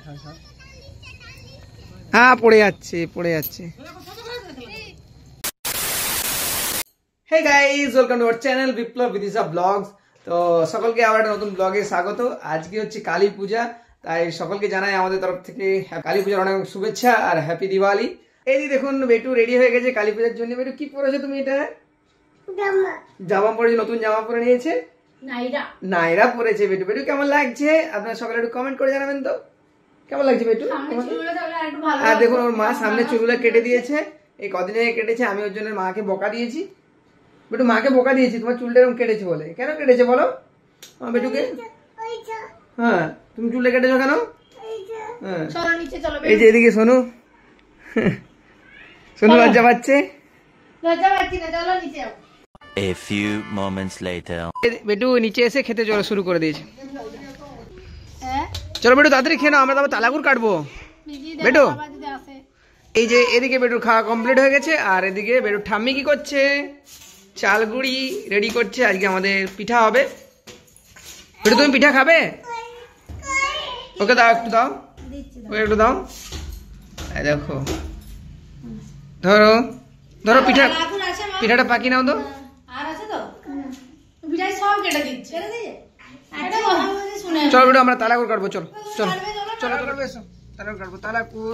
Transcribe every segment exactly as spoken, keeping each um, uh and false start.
হ্যাঁ পড়ে যাচ্ছে পড়ে যাচ্ছে hey guys welcome to our channel Biplab Bidisha blogs. তো সকলকে আবার একটা নতুন ব্লগে স্বাগত। আজকে হচ্ছে কালী পূজা, তাই সকলকে জানাই আমাদের তরফ থেকে কালী পূজার অনেক শুভেচ্ছা আর হ্যাপি দিওয়ালি। এই যে দেখুন বেটু রেডি হয়ে গেছে কালী পূজার জন্য। বেটু কি পরেছো তুমি? এটা জামা জামা পরেছে, নতুন জামা পরে নিয়েছে, নাইরা নাইরা পরেছে বেটু। বেটু কেমন লাগছে আপনারা সকালে একটু কমেন্ট করে জানাবেন তো কেমন লাগছে বেটু। আর দেখুন ওর মা সামনে চুলগুলো কেটে দিয়েছে, এই কদিন আগে কেটেছে। আমি ওর জন্য মাকে বকা দিয়েছি। বেটু মাকে বকা দিয়েছি তোমার চুলটা এরকম কেটেছে বলে। কেন কেটেছে বলো আমার বেটুকে? হ্যাঁ তুমি চুলটা কেটেছো কেন? হ্যাঁ এই যে এদিকে সোনু সোনু লজ্জা পাচ্ছে। লজ্জা পাচ্ছি না, চলো নিচে যাও। A few moments later বেটু নিচে এসে খেতে চলো শুরু করে দিয়েছে। চলো বেটু তাড়াতাড়ি খেয়ে নাও, আমরা তারপর তালাগুর কাটবো। বেটু এই যে এদিকে বেটুর খাওয়া কমপ্লিট হয়ে গেছে, আর এদিকে বেটুর ঠাম্মি কি করছে? চাল গুঁড়ি রেডি করছে। আজকে আমাদের পিঠা হবে। বেটু তুমি পিঠা খাবে? ওকে দাও, একটু দাও, ওকে একটু দাও। দেখো ধরো ধরো পিঠা, পিঠাটা পাকি নাও তো। চলো বেটু আমরা তালাকুর কাটবো। চলো চলো চলো চলো এসো তালাকুর কাটবো। তালাকুর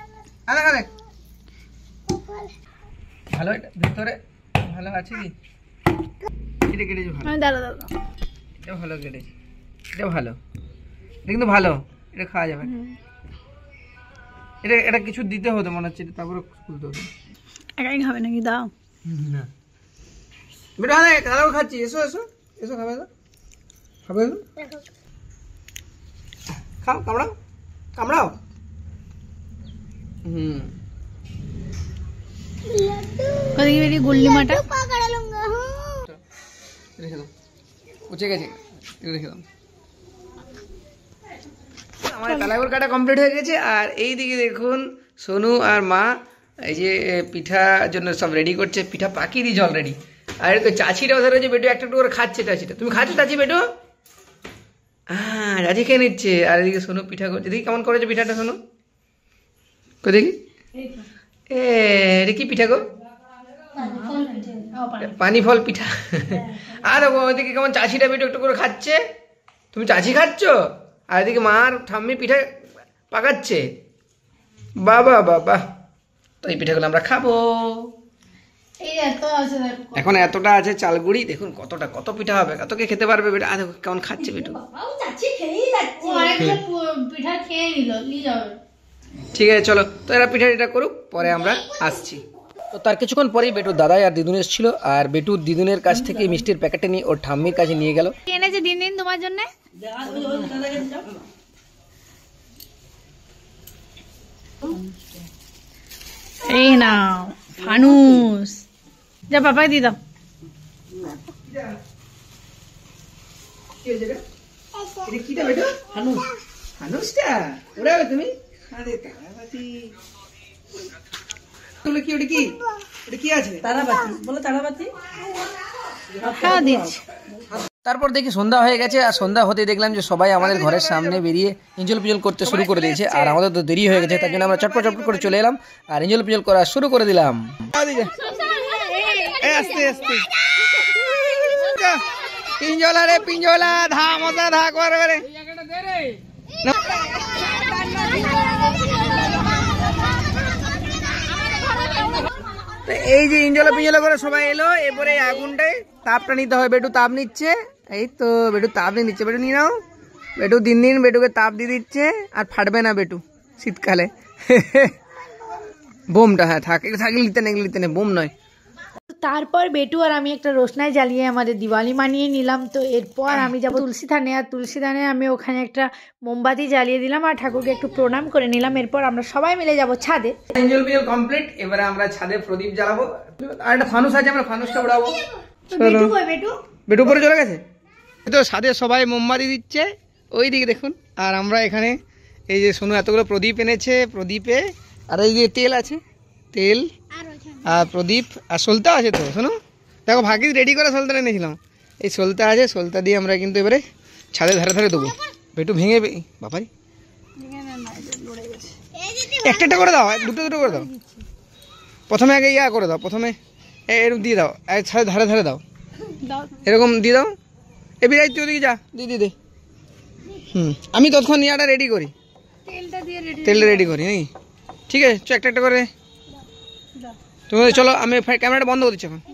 ভালো, এটা ভিতরে ভালো আছে কি? কেটে কেটেছি ভালো, এটা ভালো কেটেছি, এটা ভালো, এটা কিন্তু ভালো, এটা খাওয়া যাবে। এটা এটা কিছু দিতে হতো মনে হচ্ছে, তারপরে খুলতে হতো। একাই খাবে নাকি? দাও না বেটা, হ্যাঁ তারাও খাচ্ছি। এসো এসো এসো খাবে তো, খাবে তো, খাও, কামড়াও কামড়াও। হুম গুল্লি মাটা রেখে দাও, উঠে গেছে, রেখে দাও। আমার তালাগুর কাটা কমপ্লিট হয়ে গেছে। আর এই দিকে দেখুন সোনু আর মা এই যে পিঠার জন্য সব রেডি করছে। পিঠা পাকিয়ে দিয়েছে অলরেডি। আর চাচিটাও ধরে যে বেটু একটা একটু করে খাচ্ছে। চাচিটা তুমি খাচ্ছো চাচি? বেটু হ্যাঁ চাচি খেয়ে নিচ্ছে। আর এদিকে সোনু পিঠা করছে। দেখি কেমন করেছে পিঠাটা সোনু, কই দেখি। এ এটা কি পিঠা গো? পানি ফল পিঠা। আর ওইদিকে কেমন চাচিটা বেটু একটু করে খাচ্ছে। তুমি চাচি খাচ্ছ, আর এদিকে মার ঠাম্মি পিঠা পাকাচ্ছে। বাবা বাবা, তো এই পিঠাগুলো আমরা খাবো। এখন এতটা আছে চালগুড়ি, দেখুন কতটা, কত পিঠা হবে, কত কে খেতে পারবে বেটা। দেখো কেমন খাচ্ছে বেটু। ঠিক আছে চলো, তো এরা পিঠা টিঠা করুক, পরে আমরা আসছি। তো তার কিছুক্ষণ পরেই বেটুর দাদাই আর দিদুন এসেছিল। আর বেটুর দিদুনের কাছ থেকে মিষ্টির প্যাকেটে নিয়ে ওর ঠাম্মির কাছে নিয়ে গেল। এনেছে দিন দিন তোমার জন্য। এই নাও ফানুস, যা বাবাই দি দাও। তারপর দেখি সন্ধ্যা হয়ে গেছে। আর সন্ধ্যা হতে দেখলাম যে সবাই আমাদের ঘরের সামনে বেরিয়ে ইঞ্জল পিজল করতে শুরু করে দিয়েছে। আর আমাদের তো দেরি হয়ে গেছে, তার জন্য আমরা চটপট চটপট করে চলে এলাম আর ইঞ্জল পিজল করা শুরু করে দিলাম। পিঞ্জলা রে পিঞ্জলা, ধা মজা ধা করে। এই যে ইঞ্জলা পিঞ্জলা করে সবাই এলো। এরপরে আগুনটায় তাপটা নিতে হয়। বেটু তাপ নিচ্ছে, এই তো বেটু তাপ নিয়ে নিচ্ছে। বেটু নিয়ে নাও। বেটু দিন দিন বেটুকে তাপ দিয়ে দিচ্ছে। আর ফাটবে না বেটু শীতকালে। বোমটা হ্যাঁ থাক, থাকলে লিতে নেই, লিতে নেই, বোম নয়। তারপর বেটু আর আমি একটা রোশনাই জ্বালিয়ে আমাদের দিওয়ালি মানিয়ে নিলাম। তো এরপর আমি যাবো তুলসী থানে। আর তুলসী থানে আমি ওখানে একটা মোমবাতি জ্বালিয়ে দিলাম আর ঠাকুরকে একটু প্রণাম করে নিলাম। এরপর আমরা সবাই মিলে যাব ছাদে। ইঞ্জল পিজল কমপ্লিট, এবারে আমরা ছাদে প্রদীপ জ্বালাবো। আর একটা ফানুস আছে, আমরা ফানুসটা উড়াবো। বেটু কই? বেটু বেটু উপরে চলে গেছে। তো ছাদে সবাই মোমবাতি দিচ্ছে ওই দিকে দেখুন। আর আমরা এখানে এই যে সোনু এতগুলো প্রদীপ এনেছে, প্রদীপে আর এই যে তেল আছে, তেল আর প্রদীপ আর সলতা আছে। তো শোনো দেখো ভাগিস রেডি করে সলতা এনেছিলাম। এই সলতা আছে, সলতা দিয়ে আমরা কিন্তু এবারে ছাদের ধারে ধারে দেবো। বেটু ভেঙে বাবাই একটা একটা করে দাও, দুটো দুটো করে দাও। প্রথমে আগে ইয়া করে দাও, প্রথমে এরকম দিয়ে দাও, ধারে ধারে দাও, এরকম দিয়ে দাও। এ বিরাই তুই ওদিকে যা, দিয়ে দিয়ে দে। হুম, আমি ততক্ষণ ইয়াটা রেডি করি, তেলটা রেডি করি নাকি? ঠিক আছে, চ একটা একটা করে তুমি চলো, আমি ক্যামেরাটা বন্ধ করে দিচ্ছি এখন।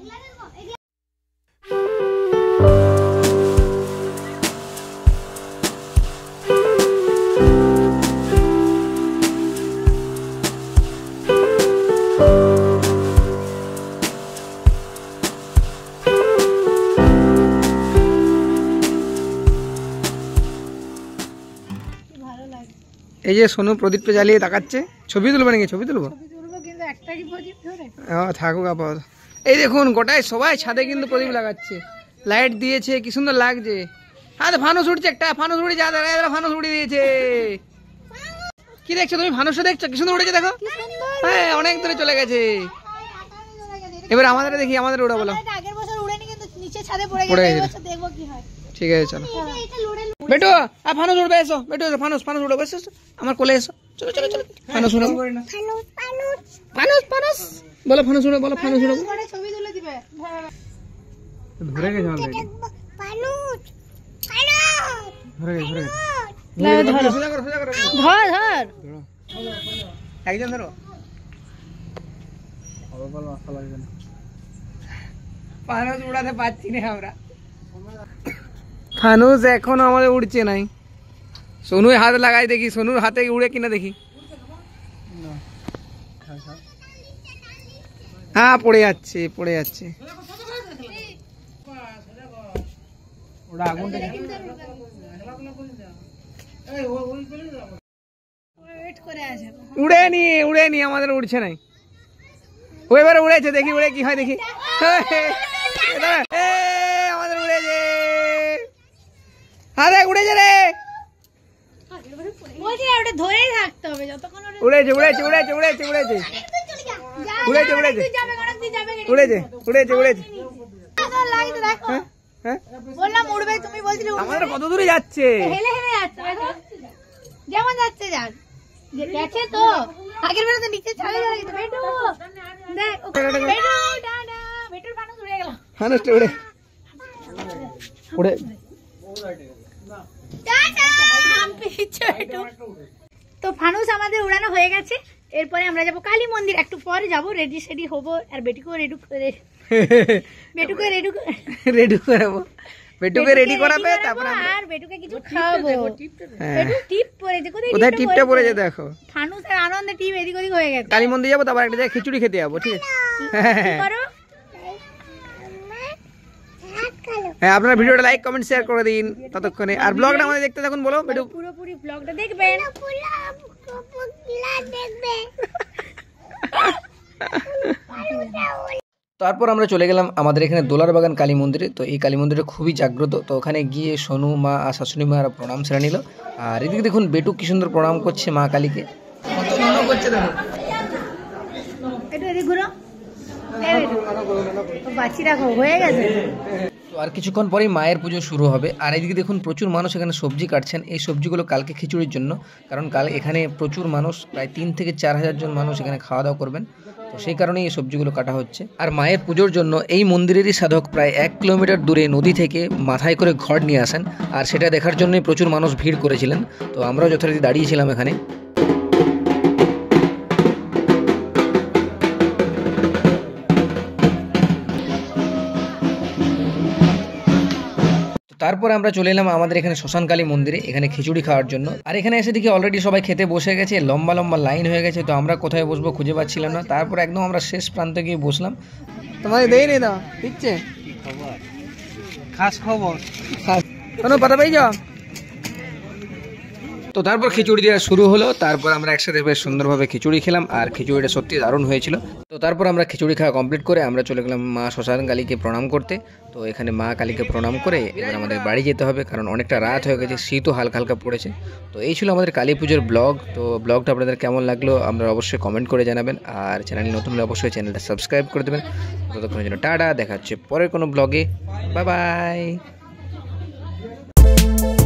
এই যে সোনু প্রদীপটা জ্বালিয়ে তাকাচ্ছে, ছবি তুলবে নাকি? ছবি তুলবো, থাকুক আপাতত। এই দেখুন গোটায় সবাই ছাদে কিন্তু প্রদীপ লাগাচ্ছে, লাইট দিয়েছে, কি সুন্দর লাগছে। হ্যাঁ, ফানুস উঠছে, একটা ফানুস উড়ে যা, ফানুস উড়ে দিয়েছে। কি দেখছো তুমি? ফানুসটা দেখছো? কি সুন্দর উড়েছে, দেখো। হ্যাঁ, অনেক দূরে চলে গেছে। এবার আমাদের দেখি, আমাদের ওটা বলো। ঠিক আছে, চলো বেটু, আর ফানুস উড়বে, এসো বেটু, এসো, ফানুস ফানুস উড়বে, এসো আমার কোলে এসো, চলো চলো চলো, ফানুস উড়াবো, ফানুস ফানুস বলো, ফানুস উড়াবো, বলো ফানুস উড়াবো। ছবি তুলে দিবে, ধরে গেছে আমার বেটি, ফানুস ফানুস ধরে গেছে, ধরে গেছে। ধর ধর ধর ধর, একজন ধরো, আবার বলো, মাথা লাগবে না। ফানুস উড়াতে পারছি না আমরা, ফানুস এখনো আমাদের উড়ছে নাই। সোনু হাত লাগাই দেখি, সোনুর হাতে উড়ে কিনা দেখি। হ্যাঁ, পড়ে যাচ্ছে, পড়ে যাচ্ছে। উড়ে নি, উড়ে নি, আমাদের উড়ছে নাই। ও এবারে উড়েছে, দেখি উড়ে কি হয় দেখি। আমাদের উড়েছে, আরে উড়েছে রে, উড়েছে উড়েছে উড়েছে উড়েছে উড়েছে উড়েছে উড়েছে উড়েছে উড়েছে উড়েছে। আমাদের কত দূরে যাচ্ছে, যেমন যাচ্ছে যাক, গেছে তো আগের বেলা তো নিচে চলে গেল। বেটু দেখ, বেটু টাটা, বেটুর ফানুস উড়ে গেল, ফানুসটা উড়ে উড়ে তো ফানুস আমাদের উড়ানো হয়ে গেছে। এরপরে আমরা যাবো কালী মন্দির, একটু পরে যাবো, রেডি সেডি হবো, আর বেটুকে রেডি করে বেটুকে রেডি রেডি করাবো, বেটুকে রেডি করাবে, তারপর আর বেটুকে কিছু খাওয়াবো। বেটু টিপ পড়েছে, কোথায় টিপটা পড়েছে দেখো। ফানুসের আনন্দে টিপ এদিক ওদিক হয়ে গেছে। কালী মন্দির যাবো, তারপর একটা জায়গায় খিচুড়ি খেতে যাবো, ঠিক আছে? হ্যাঁ, আপনারা ভিডিওটা লাইক কমেন্ট শেয়ার করে দিন ততক্ষণে, আর ব্লগটা আমাদের দেখতে থাকুন। বলো বেটু, পুরোপুরি ব্লগটা দেখবেন। তারপর আমরা চলে গেলাম আমাদের এখানে দোলার বাগান কালী মন্দিরে। তো এই কালী মন্দিরটা খুবই জাগ্রত, তো ওখানে গিয়ে সোনু মা আর শাশুড়ি মা প্রণাম সেরে নিল। আর এদিকে দেখুন বেটু কি সুন্দর প্রণাম করছে মা কালীকে, কত প্রণাম করছে দেখো। তো আর কিছুক্ষণ পরেই মায়ের পুজো শুরু হবে। আর এদিকে দেখুন প্রচুর মানুষ এখানে সবজি কাটছেন, এই সবজিগুলো কালকে খিচুড়ির জন্য, কারণ কাল এখানে প্রচুর মানুষ, প্রায় তিন থেকে চার হাজার জন মানুষ এখানে খাওয়া দাওয়া করবেন, তো সেই কারণেই এই সবজিগুলো কাটা হচ্ছে। আর মায়ের পুজোর জন্য এই মন্দিরেরই সাধক প্রায় এক কিলোমিটার দূরে নদী থেকে মাথায় করে ঘট নিয়ে আসেন, আর সেটা দেখার জন্যই প্রচুর মানুষ ভিড় করেছিলেন। তো আমরাও যথারীতি দাঁড়িয়েছিলাম এখানে। তারপর আমরা চলে এলাম আমাদের এখানে শ্মশানকালী মন্দিরে, এখানে খিচুড়ি খাওয়ার জন্য। আর এখানে এসে দেখি অলরেডি সবাই খেতে বসে গেছে, লম্বা লম্বা লাইন হয়ে গেছে। তো আমরা কোথায় বসবো খুঁজে পাচ্ছিলাম না, তারপর একদম আমরা শেষ প্রান্তে গিয়ে বসলাম। তোমাদের দেই নি দাও দিচ্ছে খাস খবর, কোনো পাতা পেয়ে যাও। তো তারপর খিচুড়ি দেওয়া শুরু হলো, তারপর আমরা একসাথে বেশ সুন্দরভাবে খিচুড়ি খেলাম, আর খিচুড়িটা সত্যি দারুণ হয়েছিল। তো তারপর আমরা খিচুড়ি খাওয়া কমপ্লিট করে আমরা চলে গেলাম মা শ্মশান কালীকে প্রণাম করতে। তো এখানে মা কালীকে প্রণাম করে এবার আমাদের বাড়ি যেতে হবে, কারণ অনেকটা রাত হয়ে গেছে, শীতও হালকা হালকা পড়েছে। তো এই ছিল আমাদের কালী পুজোর ব্লগ। তো ব্লগটা আপনাদের কেমন লাগলো আপনারা অবশ্যই কমেন্ট করে জানাবেন, আর চ্যানেল নতুন হলে অবশ্যই চ্যানেলটা সাবস্ক্রাইব করে দেবেন। ততক্ষণের জন্য টাটা, দেখা হচ্ছে পরের কোনো ব্লগে, বাই বাই।